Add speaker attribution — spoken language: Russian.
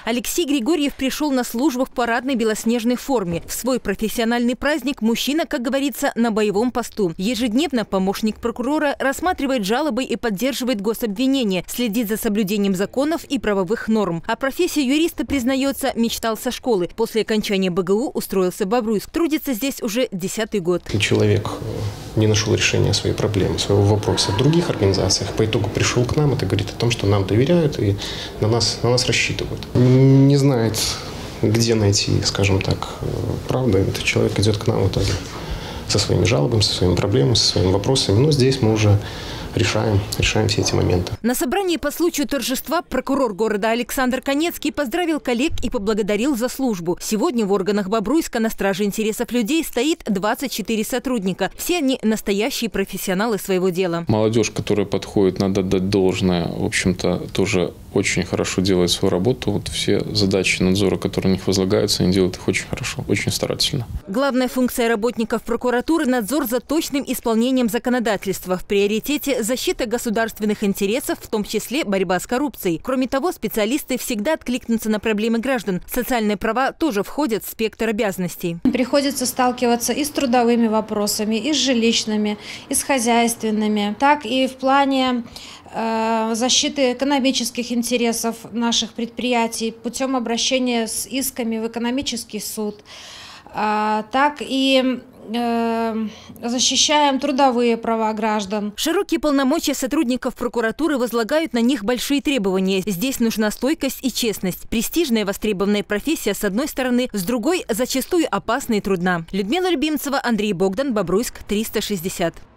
Speaker 1: Алексей Григорьев пришел на службу в парадной белоснежной форме. В свой профессиональный праздник мужчина, как говорится, на боевом посту. Ежедневно помощник прокурора рассматривает жалобы и поддерживает гособвинения, следит за соблюдением законов и правовых норм. А профессию юриста, признается, мечтал со школы. После окончания БГУ устроился в Бобруйск. Трудится здесь уже 10-й год.
Speaker 2: Человек не нашел решения своей проблемы, своего вопроса в других организациях. По итогу пришел к нам. Это говорит о том, что нам доверяют и на нас рассчитывают. Не знает, где найти, скажем так, правду. Этот человек идет к нам в итоге со своими жалобами, со своими проблемами, со своими вопросами. Но здесь мы уже решаем все эти моменты.
Speaker 1: На собрании по случаю торжества прокурор города Александр Конецкий поздравил коллег и поблагодарил за службу. Сегодня в органах Бобруйска на страже интересов людей стоит 24 сотрудника. Все они настоящие профессионалы своего дела.
Speaker 3: Молодежь, которая подходит, надо дать должное, в общем-то, тоже очень хорошо делает свою работу. Вот все задачи надзора, которые на них возлагаются, они делают их очень хорошо, очень старательно.
Speaker 1: Главная функция работников прокуратуры – надзор за точным исполнением законодательства. В приоритете защита государственных интересов, в том числе борьба с коррупцией. Кроме того, специалисты всегда откликнутся на проблемы граждан. Социальные права тоже входят в спектр обязанностей.
Speaker 4: Приходится сталкиваться и с трудовыми вопросами, и с жилищными, и с хозяйственными, так и в плане защиты экономических интересов наших предприятий путем обращения с исками в экономический суд, так и защищаем трудовые права граждан.
Speaker 1: Широкие полномочия сотрудников прокуратуры возлагают на них большие требования. Здесь нужна стойкость и честность. Престижная востребованная профессия с одной стороны, с другой зачастую опасна и трудна. Людмила Любимцева, Андрей Богдан, Бобруйск, 360.